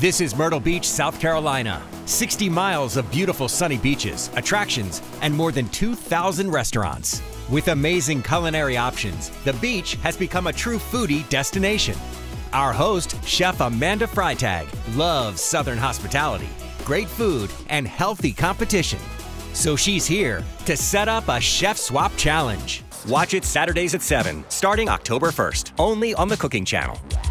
This is Myrtle Beach, South Carolina. 60 miles of beautiful sunny beaches, attractions, and more than 2,000 restaurants. With amazing culinary options, the beach has become a true foodie destination. Our host, Chef Amanda Freitag, loves Southern hospitality, great food, and healthy competition. So she's here to set up a Chef Swap Challenge. Watch it Saturdays at 7, starting October 1st, only on the Cooking Channel.